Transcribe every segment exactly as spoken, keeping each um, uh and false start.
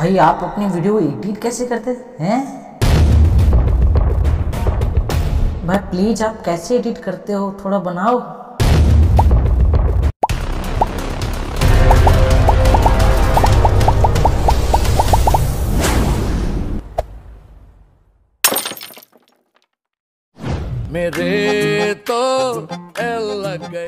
भाई आप अपनी वीडियो एडिट कैसे करते हैं? भाई प्लीज आप कैसे एडिट करते हो, थोड़ा बनाओ। मेरे तो एल लग गए।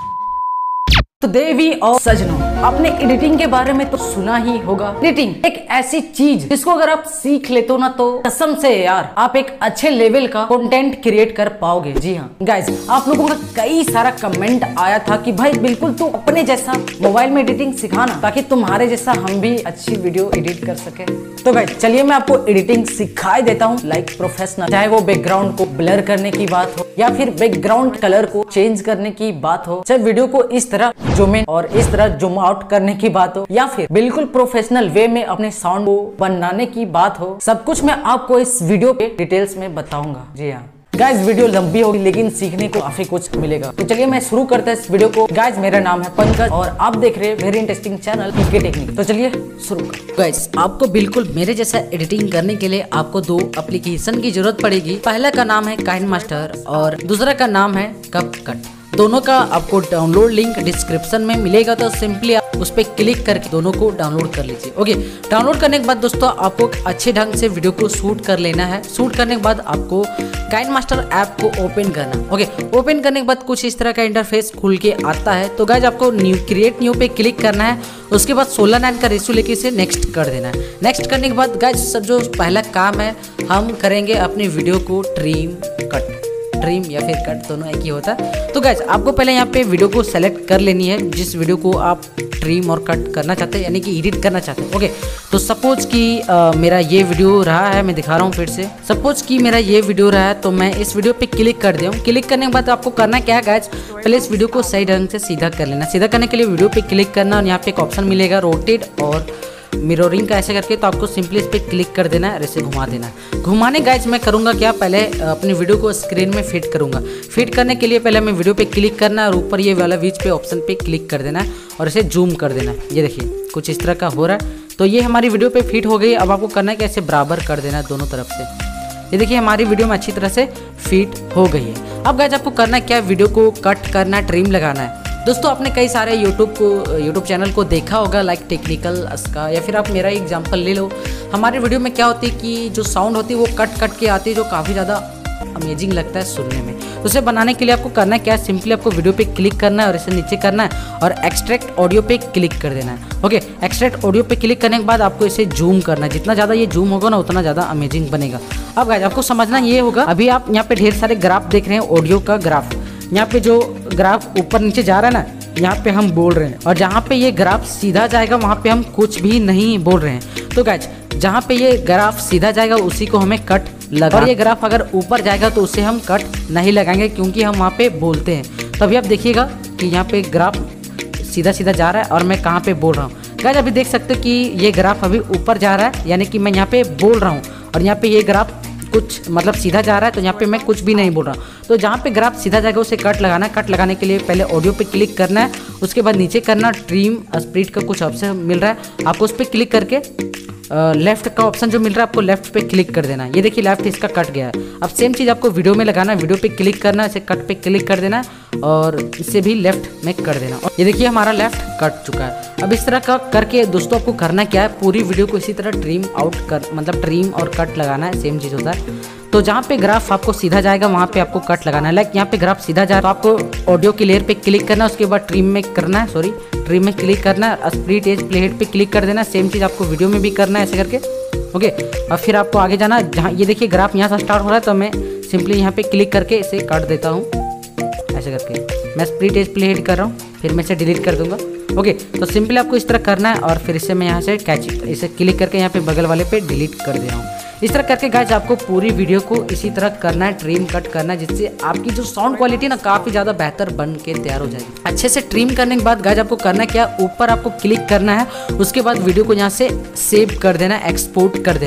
तो देवी और सजनों, आपने एडिटिंग के बारे में तो सुना ही होगा। एडिटिंग एक ऐसी चीज जिसको अगर आप सीख लेते हो ना तो कसम से यार आप एक अच्छे लेवल का कंटेंट क्रिएट कर पाओगे। जी हाँ गाइस, आप लोगों का कई सारा कमेंट आया था कि भाई बिल्कुल तू अपने जैसा मोबाइल में एडिटिंग सिखाना ताकि तुम्हारे जैसा हम भी अच्छी वीडियो एडिट कर सके। तो गाइस चलिए मैं आपको एडिटिंग सिखाई देता हूँ लाइक प्रोफेशनल। चाहे वो बैकग्राउंड को ब्लर करने की बात हो या फिर बैकग्राउंड कलर को चेंज करने की बात हो, चाहे वीडियो को इस तरह जूम इन और इस तरह जूम आउट करने की बात हो या फिर बिल्कुल प्रोफेशनल वे में अपने साउंड को बनाने की बात हो, सब कुछ मैं आपको इस वीडियो पे डिटेल्स में बताऊंगा। जी हाँ गाइस, वीडियो लंबी होगी लेकिन सीखने को काफी कुछ मिलेगा। तो चलिए मैं शुरू करता हूँ इस वीडियो को। गाइस मेरा नाम है पंकज और आप देख रहे हैं very interesting channel PK technique. तो चलिए शुरू करते। गाइस आपको बिल्कुल मेरे जैसा एडिटिंग करने के लिए आपको दो एप्लीकेशन की जरूरत पड़ेगी। पहला का नाम है काइनमास्टर और दूसरा का नाम है कपकट। दोनों का आपको डाउनलोड लिंक डिस्क्रिप्शन में मिलेगा, तो सिंपली आप उस पर क्लिक करके दोनों को डाउनलोड कर लीजिए। ओके, डाउनलोड करने के बाद दोस्तों आपको अच्छे ढंग से वीडियो को शूट कर लेना है। शूट करने के बाद आपको काइनमास्टर ऐप को ओपन करना है। ओके, ओपन करने के बाद कुछ इस तरह का इंटरफेस खुल के आता है। तो गाइस आपको न्यू क्रिएट न्यू पे क्लिक करना है। उसके बाद सोलह नाइन का रेशियो लेके इसे नेक्स्ट कर देना है। नेक्स्ट करने के बाद गाइस सब जो पहला काम है हम करेंगे अपनी वीडियो को ट्रिम कट ट्रिम या फिर कट दोनों एक ही होता है। तो गाइस आपको पहले यहाँ पे वीडियो को सेलेक्ट कर लेनी है जिस वीडियो को आप ट्रिम और कट करना चाहते हैं, यानी कि एडिट करना चाहते हैं। ओके, तो सपोज कि आ, मेरा ये वीडियो रहा है, मैं दिखा रहा हूँ फिर से। सपोज कि मेरा ये वीडियो रहा है तो मैं इस वीडियो पे क्लिक कर दिया हूँ। क्लिक करने के बाद आपको करना क्या है गाइस, पहले इस वीडियो को सही ढंग से सीधा कर लेना। सीधा करने के लिए वीडियो पे क्लिक करना और यहाँ पे एक ऑप्शन मिलेगा रोटेट और मिररिंग का, ऐसे करके। तो आपको सिंपली इस पर क्लिक कर देना है, ऐसे घुमा देना है। घुमाने गाइस मैं करूँगा क्या, पहले अपनी वीडियो को स्क्रीन में फिट करूँगा। फिट करने के लिए पहले हमें वीडियो पे क्लिक करना है और ऊपर ये वाला बीच पे ऑप्शन पे क्लिक कर देना है और इसे जूम कर देना है। ये देखिए कुछ इस तरह का हो रहा है। तो ये हमारी वीडियो पे फिट हो गई। अब आपको करना है कि ऐसे बराबर कर देना है दोनों तरफ से। ये देखिए हमारी वीडियो में अच्छी तरह से फिट हो गई है। अब गाइस आपको करना क्या है, वीडियो को कट करना है, ट्रिम लगाना है। दोस्तों आपने कई सारे यूट्यूब को यूट्यूब चैनल को देखा होगा लाइक टेक्निकल का, या फिर आप मेरा एग्जांपल ले लो। हमारे वीडियो में क्या होती है कि जो साउंड होती है वो कट कट के आती है, जो काफ़ी ज़्यादा अमेजिंग लगता है सुनने में। तो उसे बनाने के लिए आपको करना है क्या, सिंपली आपको वीडियो पे क्लिक करना है और इसे नीचे करना है और एक्सट्रैक्ट ऑडियो पे क्लिक कर देना है। ओके, एक्सट्रैक्ट ऑडियो पे क्लिक करने के बाद आपको इसे जूम करना है। जितना ज़्यादा ये जूम होगा ना उतना ज़्यादा अमेजिंग बनेगा। अब गाइस आपको समझना ये होगा, अभी आप यहाँ पे ढेर सारे ग्राफ देख रहे हैं, ऑडियो का ग्राफ। यहाँ पे जो ग्राफ ऊपर नीचे जा रहा है ना, यहाँ पे हम बोल रहे हैं, और जहाँ पे ये ग्राफ सीधा जाएगा वहाँ पे हम कुछ भी नहीं बोल रहे हैं। तो गाइस जहाँ पे ये ग्राफ सीधा जाएगा उसी को हमें कट लगा, और ये ग्राफ अगर ऊपर जाएगा तो उसे हम कट नहीं लगाएंगे क्योंकि हम वहाँ पे बोलते हैं। तो अभी आप देखिएगा कि यहाँ पे ग्राफ सीधा सीधा जा रहा है और मैं कहाँ पे बोल रहा हूँ। गाइस अभी देख सकते हो कि ये ग्राफ अभी ऊपर जा रहा है, यानी कि मैं यहाँ पे बोल रहा हूँ, और यहाँ पे ये ग्राफ कुछ मतलब सीधा जा रहा है, तो यहाँ पे मैं कुछ भी नहीं बोल रहा। तो जहाँ पे ग्राफ सीधा जाएगा उसे कट लगाना है। कट लगाने के लिए पहले ऑडियो पे क्लिक करना है, उसके बाद नीचे करना ट्रिम स्प्लिट का कुछ ऑप्शन मिल रहा है, आपको उस पर क्लिक करके लेफ्ट का ऑप्शन जो मिल रहा है आपको लेफ्ट पे क्लिक कर देना है। ये देखिए लेफ्ट इसका कट गया है। अब सेम चीज़ आपको वीडियो में लगाना है, वीडियो पे क्लिक करना है, इसे कट पे क्लिक कर देना है और इसे भी लेफ्ट में कर देना। और ये देखिए हमारा लेफ्ट कट चुका है। अब इस तरह का करके दोस्तों आपको करना क्या है, पूरी वीडियो को इसी तरह ट्रिम आउट कर मतलब ट्रिम और कट लगाना है। सेम चीज़ होता है। तो जहाँ पे ग्राफ आपको सीधा जाएगा वहाँ पे आपको कट लगाना है। लाइक यहाँ पे ग्राफ सीधा जा रहा है तो आपको ऑडियो की लेयर पे क्लिक करना है, उसके बाद ट्रिम में करना है, सॉरी ट्रिम में क्लिक करना है, स्प्लिट एज प्लेहेड पे क्लिक कर देना। सेम चीज़ आपको वीडियो में भी करना है ऐसे करके। ओके, और फिर आपको आगे जाना, जहाँ ये देखिए ग्राफ यहाँ से स्टार्ट हो रहा है तो मैं सिंपली यहाँ पे क्लिक करके इसे काट देता हूँ ऐसे करके। मैं स्प्लिट एज प्लेहेड कर रहा हूँ, फिर मैं इसे डिलीट कर दूंगा। ओके, तो सिंपली आपको इस तरह करना है और फिर इसे मैं यहाँ से कैच इसे क्लिक करके यहाँ पे बगल वाले पे डिलीट कर दे रहा हूँ। इस तरह करके गाइस आपको पूरी वीडियो को इसी तरह करना है, ट्रिम कट करना है, जिससे आपकी जो साउंड क्वालिटी ना काफ़ी ज़्यादा बेहतर बन के तैयार हो जाएगी। अच्छे से ट्रिम करने के बाद गाइस आपको करना क्या, ऊपर आपको क्लिक करना है, उसके बाद वीडियो को यहाँ से सेव कर देना है, एक्सपोर्ट कर देना है।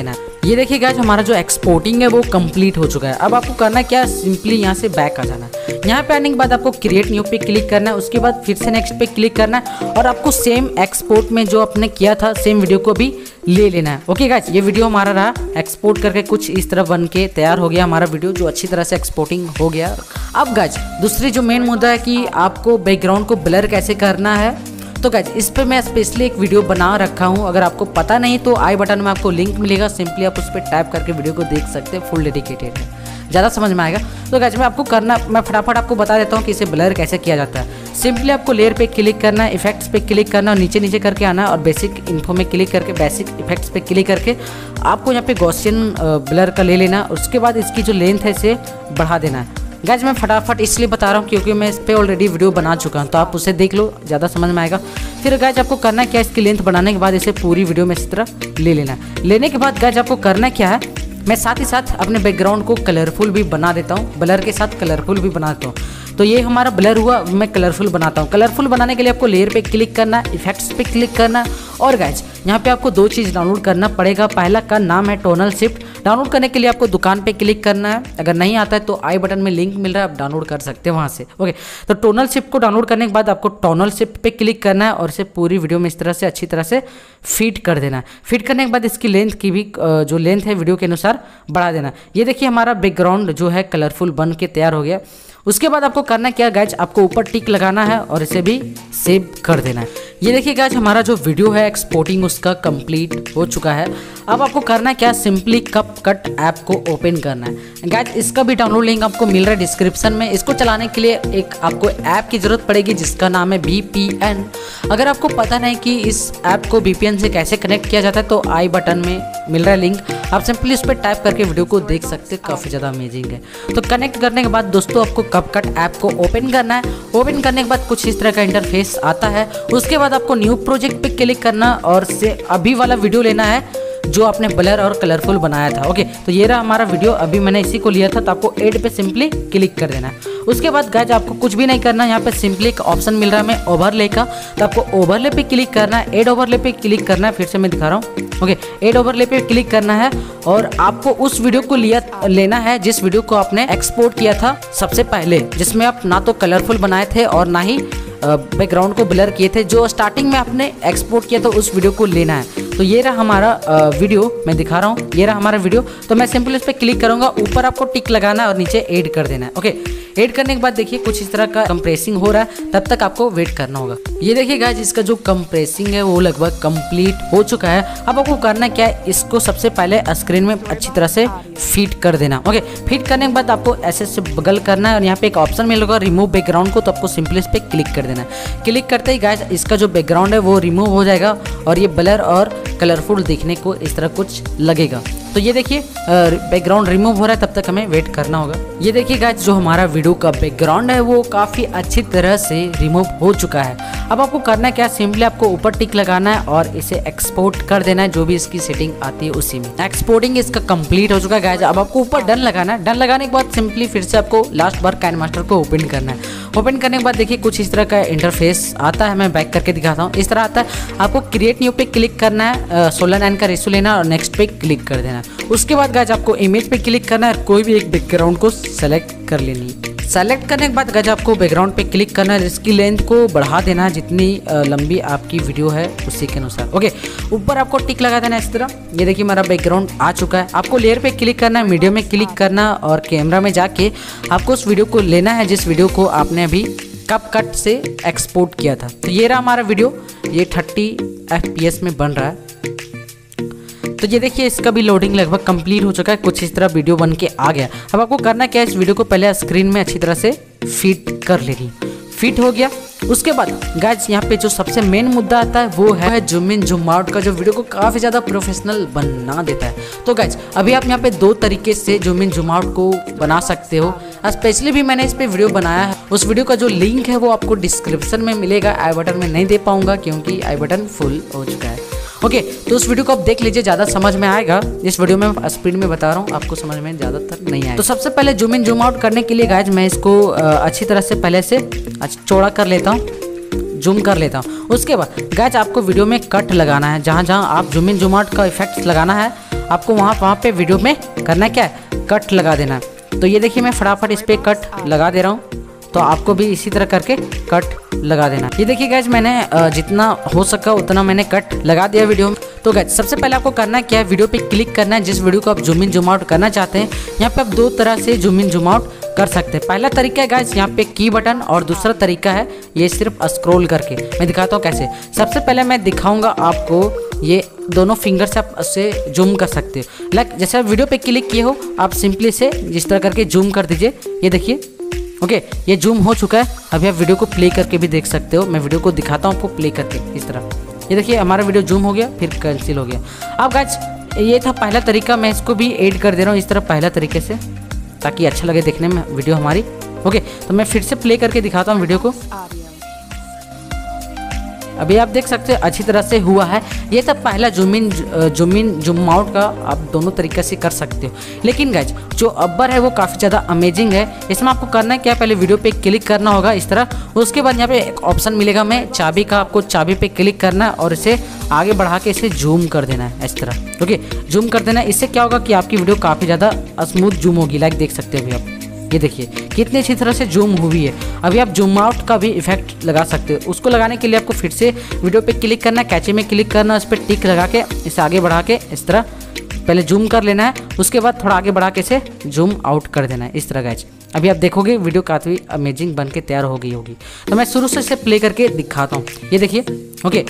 ये देखिए गाइस हमारा जो एक्सपोर्टिंग है वो कंप्लीट हो चुका है। अब आपको करना क्या है, सिंपली यहाँ से बैक आ जाना है। यहाँ पे आने के बाद आपको क्रिएट न्यू पे क्लिक करना है, उसके बाद फिर से नेक्स्ट पे क्लिक करना है और आपको सेम एक्सपोर्ट में जो आपने किया था सेम वीडियो को भी ले लेना है। ओके गाइस, ये वीडियो हमारा रहा एक्सपोर्ट करके कुछ इस तरह बन के तैयार हो गया हमारा वीडियो, जो अच्छी तरह से एक्सपोर्टिंग हो गया। अब गाइस दूसरी जो मेन मुद्दा है कि आपको बैकग्राउंड को ब्लर कैसे करना है, तो गाइस इस पे मैं स्पेशली एक वीडियो बना रखा हूँ। अगर आपको पता नहीं तो आई बटन में आपको लिंक मिलेगा, सिंपली आप उस पर टाइप करके वीडियो को देख सकते हैं, फुल डेडिकेटेड है, ज़्यादा समझ में आएगा। तो गाइस मैं आपको करना मैं फटाफट आपको बता देता हूँ कि इसे ब्लर कैसे किया जाता है। सिंपली आपको लेयर पे क्लिक करना है, इफेक्ट्स पे क्लिक करना और नीचे नीचे करके आना है और बेसिक इन्फो में क्लिक करके बेसिक इफेक्ट्स पे क्लिक करके आपको यहाँ पे गॉसियन ब्लर का ले लेना। उसके बाद इसकी जो लेंथ है इसे बढ़ा देना है। गाइस मैं फटाफट इसलिए बता रहा हूँ क्योंकि मैं इस पर ऑलरेडी वीडियो बना चुका हूँ, तो आप उसे देख लो, ज़्यादा समझ में आएगा। फिर गाइस आपको करना क्या है, इसकी लेंथ बढ़ाने के बाद इसे पूरी वीडियो में इस तरह ले लेना है। लेने के बाद गाइस आपको करना क्या है, मैं साथ ही साथ अपने बैकग्राउंड को कलरफुल भी बना देता हूँ, ब्लर के साथ कलरफुल भी बना देता हूँ। तो ये हमारा ब्लर हुआ, मैं कलरफुल बनाता हूँ। कलरफुल बनाने के लिए आपको लेयर पे क्लिक करना है, इफेक्ट्स पे क्लिक करना है और गाइस यहाँ पे आपको दो चीज़ डाउनलोड करना पड़ेगा। पहला का नाम है टोनल शिफ्ट। डाउनलोड करने के लिए आपको दुकान पे क्लिक करना है, अगर नहीं आता है तो आई बटन में लिंक मिल रहा है, आप डाउनलोड कर सकते हैं वहाँ से। ओके, तो टोनल शिफ्ट को डाउनलोड करने के बाद आपको टोनल शिफ्ट पे क्लिक करना है और इसे पूरी वीडियो में इस तरह से अच्छी तरह से फिट कर देना है। फिट करने के बाद इसकी लेंथ की भी जो लेंथ है वीडियो के अनुसार बढ़ा देना। ये देखिए हमारा बैकग्राउंड जो है कलरफुल बन के तैयार हो गया। उसके बाद आपको करना क्या गाइज, आपको ऊपर टिक लगाना है और इसे भी सेव कर देना है। ये देखिए गाइज हमारा जो वीडियो है एक्सपोर्टिंग उसका कंप्लीट हो चुका है। अब आपको करना क्या, सिंपली कप कट ऐप को ओपन करना है। गाइज इसका भी डाउनलोड लिंक आपको मिल रहा है डिस्क्रिप्शन में। इसको चलाने के लिए एक आपको ऐप की जरूरत पड़ेगी जिसका नाम है वी पी एन। अगर आपको पता नहीं कि इस ऐप को वी पी एन से कैसे कनेक्ट किया जाता है तो आई बटन में मिल रहा है लिंक, आप सिंपली उस पर टाइप करके वीडियो को देख सकते हैं, काफ़ी ज़्यादा अमेजिंग है। तो कनेक्ट करने के बाद दोस्तों आपको कपकट ऐप को ओपन करना है। ओपन करने के बाद कुछ इस तरह का इंटरफेस आता है। उसके बाद आपको न्यू प्रोजेक्ट पे क्लिक करना और से अभी वाला वीडियो लेना है जो आपने ब्लर और कलरफुल बनाया था। ओके, तो ये रहा हमारा वीडियो, अभी मैंने इसी को लिया था, तो आपको एड पे सिंपली क्लिक कर देना है। उसके बाद गाइज आपको कुछ भी नहीं करना है, यहाँ पे सिंपली एक ऑप्शन मिल रहा है मैं ओवरले का, तो आपको ओवरले पे क्लिक करना है, एड ओवरले पे क्लिक करना है। फिर से मैं दिखा रहा हूँ, ओके, एड ओवरले पे क्लिक करना है और आपको उस वीडियो को लिया लेना है जिस वीडियो को आपने एक्सपोर्ट किया था सबसे पहले, जिसमें आप ना तो कलरफुल बनाए थे और ना ही बैकग्राउंड को ब्लर किए थे। जो स्टार्टिंग में आपने एक्सपोर्ट किया था उस वीडियो को लेना है। तो ये रहा हमारा वीडियो, मैं दिखा रहा हूँ, ये रहा हमारा वीडियो। तो मैं सिंपल इस पर क्लिक करूंगा, ऊपर आपको टिक लगाना है और नीचे ऐड कर देना है। ओके, ऐड करने के बाद देखिए कुछ इस तरह का कंप्रेसिंग हो रहा है, तब तक आपको वेट करना होगा। ये देखिए गाइस इसका जो कंप्रेसिंग है वो लगभग कंप्लीट हो चुका है। अब आपको करना क्या है, इसको सबसे पहले स्क्रीन में अच्छी तरह से फिट कर देना। ओके, फिट करने के बाद आपको ऐसे से बगल करना है और यहाँ पे एक ऑप्शन मिलेगा रिमूव बैकग्राउंड को, तो आपको सिंपली इस पर क्लिक कर देना है। क्लिक करते ही गाइस इसका जो बैकग्राउंड है वो रिमूव हो जाएगा और ये ब्लर और कलरफुल दिखने को इस तरह कुछ लगेगा। तो ये देखिए बैकग्राउंड रिमूव हो रहा है, तब तक हमें वेट करना होगा। ये देखिए गाइस जो हमारा वीडियो का बैकग्राउंड है वो काफ़ी अच्छी तरह से रिमूव हो चुका है। अब आपको करना क्या, सिंपली आपको ऊपर टिक लगाना है और इसे एक्सपोर्ट कर देना है, जो भी इसकी सेटिंग आती है उसी में। एक्सपोर्टिंग इसका कंप्लीट हो चुका है गाइस। अब आपको ऊपर डन लगाना है। डन लगाने के बाद सिंपली फिर से आपको लास्ट बार काइनमास्टर को ओपन करना है। ओपन करने के बाद देखिए कुछ इस तरह का इंटरफेस आता है, मैं बैक करके दिखाता हूँ। इस तरह आता है, आपको क्रिएट न्यू पे क्लिक करना है, सोलह नाइन का रेशो लेना और नेक्स्ट पे क्लिक कर देना। उसके बाद गाइस आपको इमेज पे क्लिक करना है, कोई भी एक बैकग्राउंड को सेलेक्ट कर लेनी है। सेलेक्ट करने के बाद गाइस आपको बैकग्राउंड पे क्लिक करना है, इसकी लेंथ को बढ़ा देना है जितनी लंबी आपकी वीडियो है उसी के अनुसार। ओके, ऊपर आपको टिक लगा देना है इस तरह। ये देखिए हमारा बैकग्राउंड आ चुका है। आपको लेयर पे क्लिक करना है, मीडियम में क्लिक करना और कैमरा में जाके आपको उस वीडियो को लेना है जिस वीडियो को आपने अभी कप कट से एक्सपोर्ट किया था। तो ये रहा हमारा वीडियो, ये थर्टी एफ पी एस में बन रहा है। तो ये देखिए इसका भी लोडिंग लगभग कंप्लीट हो चुका है, कुछ इस तरह वीडियो बन के आ गया। अब आपको करना क्या है, इस वीडियो को पहले स्क्रीन में अच्छी तरह से फिट कर लेनी। फिट हो गया, उसके बाद गाइस यहाँ पे जो सबसे मेन मुद्दा आता है वो है जूम इन जूम आउट का, जो वीडियो को काफ़ी ज़्यादा प्रोफेशनल बना देता है। तो गाइस अभी आप यहाँ पे दो तरीके से जूम इन जूम आउट को बना सकते हो। स्पेशली भी मैंने इस पे वीडियो बनाया है, उस वीडियो का जो लिंक है वो आपको डिस्क्रिप्शन में मिलेगा। आई बटन में नहीं दे पाऊंगा क्योंकि आई बटन फुल हो चुका है। ओके, तो उस वीडियो को आप देख लीजिए, ज़्यादा समझ में आएगा। इस वीडियो में स्पीड में बता रहा हूँ, आपको समझ में ज़्यादातर नहीं आएगा। तो सबसे पहले जूम इन जूम आउट करने के लिए गाइज मैं इसको अच्छी तरह से पहले से चौड़ा कर लेता हूँ, जूम कर लेता हूँ। उसके बाद गाइज आपको वीडियो में कट लगाना है, जहाँ जहाँ आप जूम इन जूम आउट का इफेक्ट लगाना है आपको वहाँ वहाँ पे वीडियो में करना क्या है, कट लगा देना है। तो ये देखिए मैं फटाफट इस पर कट लगा दे रहा हूँ, तो आपको भी इसी तरह करके कट लगा देना। ये देखिए गाइज मैंने जितना हो सका उतना मैंने कट लगा दिया वीडियो में। तो गाइज सबसे पहले आपको करना क्या है, वीडियो पे क्लिक करना है, जिस वीडियो को आप जूम इन जूम आउट करना चाहते हैं। यहाँ पे आप दो तरह से जूम इन जूम आउट कर सकते हैं। पहला तरीका है गाइज यहाँ पे की बटन, और दूसरा तरीका है ये सिर्फ स्क्रॉल करके। मैं दिखाता हूँ कैसे। सबसे पहले मैं दिखाऊंगा आपको, ये दोनों फिंगर से आप उससे जूम कर सकते हो। लाइक जैसे आप वीडियो पे क्लिक किए हो, आप सिंपली से जिस तरह करके जूम कर दीजिए। ये देखिए ओके okay, ये जूम हो चुका है। अभी आप वीडियो को प्ले करके भी देख सकते हो। मैं वीडियो को दिखाता हूँ आपको प्ले करके इस तरह। ये देखिए हमारा वीडियो जूम हो गया, फिर कैंसिल हो गया। अब गाइस ये था पहला तरीका, मैं इसको भी ऐड कर दे रहा हूँ इस तरह पहला तरीके से, ताकि अच्छा लगे देखने में वीडियो हमारी। ओके तो मैं फिर से प्ले करके दिखाता हूँ वीडियो को। अभी आप देख सकते हैं अच्छी तरह से हुआ है। ये था पहला zoom in zoom in zoom out का, आप दोनों तरीके से कर सकते हो। लेकिन गाइज जो अब्बर है वो काफ़ी ज़्यादा अमेजिंग है। इसमें आपको करना है क्या, पहले वीडियो पे क्लिक करना होगा इस तरह। उसके बाद यहाँ पे एक ऑप्शन मिलेगा में चाबी का, आपको चाबी पे क्लिक करना है और इसे आगे बढ़ा के इसे जूम कर देना है इस तरह। ओके जूम कर देना है। इससे क्या होगा कि आपकी वीडियो काफ़ी ज़्यादा स्मूथ जूम होगी। लाइक देख सकते हो अभी आप, ये देखिए कितनी अच्छी तरह से जूम हुई है। अभी आप जूम आउट का भी इफेक्ट लगा सकते हो। उसको लगाने के लिए आपको फिर से वीडियो पे क्लिक करना है, कैचे में क्लिक करना, उस पर टिक लगा के इसे आगे बढ़ा के इस तरह पहले जूम कर लेना है। उसके बाद थोड़ा आगे बढ़ा के इसे जूम आउट कर देना है इस तरह गाइज। अभी आप देखोगे वीडियो काफ़ी अमेजिंग बन के तैयार हो गई होगी। तो मैं शुरू से इसे प्ले करके दिखाता हूँ। ये देखिए ओके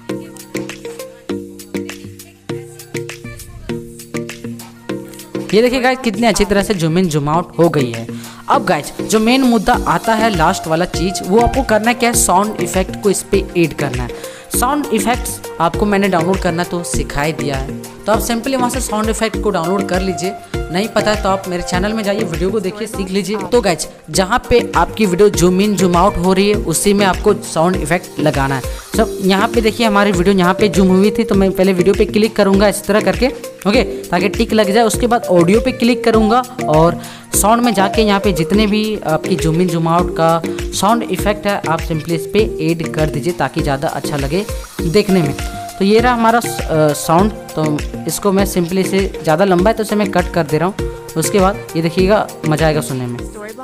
ये देखिए गाइज कितनी अच्छी तरह से जूम इन जूम आउट हो गई है। अब गाइज जो मेन मुद्दा आता है लास्ट वाला चीज़, वो आपको करना क्या है, साउंड इफेक्ट को इस पर ऐड करना है। साउंड इफेक्ट्स आपको मैंने डाउनलोड करना तो सिखाई दिया है, तो आप सिंपली वहाँ से साउंड इफेक्ट को डाउनलोड कर लीजिए। नहीं पता है तो आप मेरे चैनल में जाइए, वीडियो को देखिए, सीख लीजिए। तो गाइज जहाँ पे आपकी video zoom in zoom out हो रही है उसी में आपको साउंड इफेक्ट लगाना है। सब यहाँ पे देखिए हमारी वीडियो यहाँ पे जूम हुई थी, तो मैं पहले वीडियो पे क्लिक करूँगा इस तरह करके ओके, ताकि टिक लग जाए। उसके बाद ऑडियो पे क्लिक करूँगा और साउंड में जाके यहाँ पे जितने भी आपकी जूम इन जूम आउट का साउंड इफेक्ट है आप सिंपली इस पर ऐड कर दीजिए, ताकि ज़्यादा अच्छा लगे देखने में। तो ये रहा हमारा साउंड। तो इसको मैं सिंपली से, ज़्यादा लंबा है तो इसे मैं कट कर दे रहा हूँ। उसके बाद ये देखिएगा मज़ा आएगा सुनने में।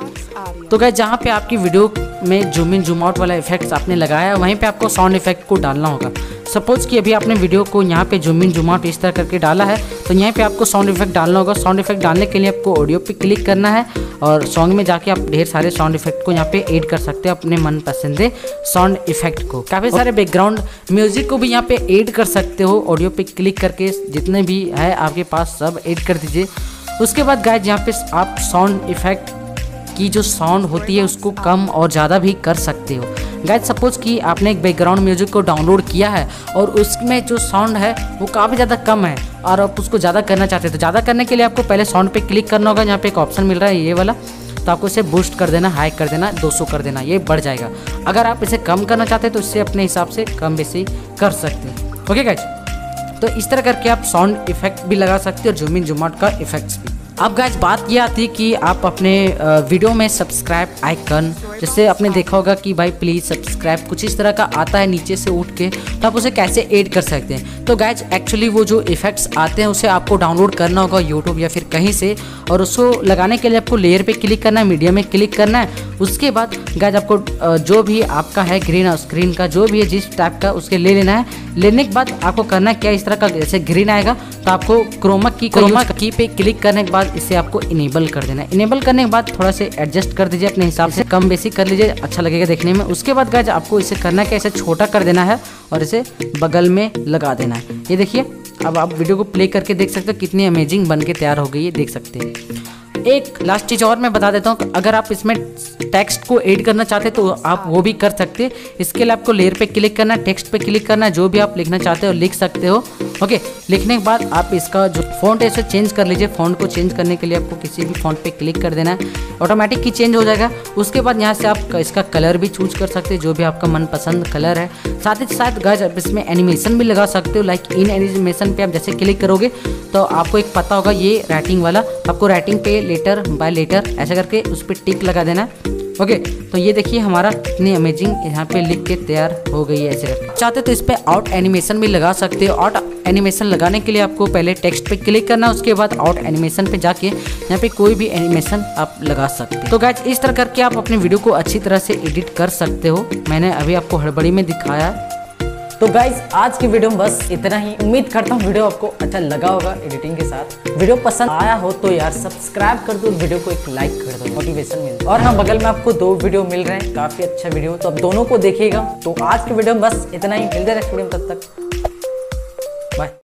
तो गाइस जहाँ पे आपकी वीडियो में जूम इन जूम आउट वाला इफेक्ट्स आपने लगाया है, वहीं पे आपको साउंड इफेक्ट को डालना होगा। सपोज कि अभी आपने वीडियो को यहाँ पे जूम इन जूम आउट इस तरह करके डाला है, तो यहाँ पे आपको साउंड इफेक्ट डालना होगा। साउंड इफेक्ट डालने के लिए आपको ऑडियो पे क्लिक करना है और सॉन्ग में जाके आप ढेर सारे साउंड इफेक्ट को यहाँ पे ऐड कर सकते हो, अपने मन पसंद साउंड इफेक्ट को। काफ़ी सारे बैकग्राउंड म्यूजिक को भी यहाँ पे ऐड कर सकते हो। ऑडियो पे क्लिक करके जितने भी है आपके पास सब ऐड कर दीजिए। उसके बाद गाइस यहाँ पे आप साउंड इफेक्ट की जो साउंड होती है उसको कम और ज़्यादा भी कर सकते हो। गाइस सपोज कि आपने एक बैकग्राउंड म्यूजिक को डाउनलोड किया है और उसमें जो साउंड है वो काफ़ी ज़्यादा कम है और आप उसको ज़्यादा करना चाहते हैं, तो ज़्यादा करने के लिए आपको पहले साउंड पे क्लिक करना होगा। यहाँ पे एक ऑप्शन मिल रहा है ये वाला, तो आपको इसे बूस्ट कर देना, हाई कर देना, दो सौ कर देना, ये बढ़ जाएगा। अगर आप इसे कम करना चाहते हैं तो इससे अपने हिसाब से कम बेसी कर सकते हैं। ओके गाइस, तो इस तरह करके आप साउंड इफेक्ट भी लगा सकते हो और जूम इन जूम आउट का इफेक्ट्स भी। अब गाइस बात ये आती है कि आप अपने वीडियो में सब्सक्राइब आइकन, जैसे आपने देखा होगा कि भाई प्लीज़ सब्सक्राइब कुछ इस तरह का आता है नीचे से उठ के, तो आप उसे कैसे ऐड कर सकते हैं। तो गाइस एक्चुअली वो जो इफेक्ट्स आते हैं उसे आपको डाउनलोड करना होगा यूट्यूब या फिर कहीं से, और उसको लगाने के लिए आपको लेयर पे क्लिक करना है, मीडिया में क्लिक करना है। उसके बाद गाइस आपको जो भी आपका है ग्रीन स्क्रीन का जो भी है जिस टाइप का उसके ले लेना है। लेने के बाद आपको करना क्या, इस तरह का जैसे ग्रीन आएगा तो आपको क्रोमा की क्रोमा की पे क्लिक करने के बाद इसे आपको इनेबल कर देना है। इनेबल करने के बाद थोड़ा से एडजस्ट कर दीजिए अपने हिसाब से, कम बेसी कर लीजिए, अच्छा लगेगा देखने में। उसके बाद गाइस आपको इसे करना क्या, इसे छोटा कर देना है और इसे बगल में लगा देना है। ये देखिए अब आप वीडियो को प्ले करके देख सकते हो कितनी अमेजिंग बन के तैयार हो गई है, देख सकते हैं। एक लास्ट चीज़ और मैं बता देता हूँ, अगर आप इसमें टेक्स्ट को ऐड करना चाहते हैं तो आप वो भी कर सकते हैं। इसके लिए आपको लेयर पे क्लिक करना है, टेक्स्ट पे क्लिक करना है, जो भी आप लिखना चाहते हो लिख सकते हो। ओके, लिखने के बाद आप इसका जो फॉन्ट है इसे चेंज कर लीजिए। फॉन्ट को चेंज करने के लिए आपको किसी भी फॉन्ट पे क्लिक कर देना है, ऑटोमेटिक की चेंज हो जाएगा। उसके बाद यहाँ से आप इसका कलर भी चूज कर सकते हैं, जो भी आपका मनपसंद कलर है। साथ ही साथ गाइस आप इसमें एनिमेशन भी लगा सकते हो, लाइक इन एनिमेशन पे आप जैसे क्लिक करोगे तो आपको एक पता होगा ये राइटिंग वाला, आपको राइटिंग पे लेटर बाय लेटर ऐसा करके उस पर टिक लगा देना है। ओके, तो ये देखिए हमारा कितनी अमेजिंग यहाँ पे लिख के तैयार हो गई है। ऐसे करके चाहते तो इस पे आउट एनिमेशन भी लगा सकते हो। आउट एनिमेशन लगाने के लिए आपको पहले टेक्स्ट पे क्लिक करना, उसके बाद आउट एनिमेशन पे जाके यहाँ पे कोई भी एनिमेशन आप लगा सकते हो। तो गाइस इस तरह करके आप अपने वीडियो को अच्छी तरह से एडिट कर सकते हो। मैंने अभी आपको हड़बड़ी में दिखाया। तो गाइज आज की वीडियो में बस इतना ही। उम्मीद करता हूँ वीडियो आपको अच्छा लगा होगा एडिटिंग के साथ। वीडियो पसंद आया हो तो यार सब्सक्राइब कर दो, वीडियो को एक लाइक कर दो, मोटिवेशन मिल। और हाँ, बगल में आपको दो वीडियो मिल रहे हैं, काफी अच्छा वीडियो, तो आप दोनों को देखिएगा। तो आज की वीडियो में बस इतना ही। मिलते हैं नेक्स्ट वीडियो में, तब तक बाय।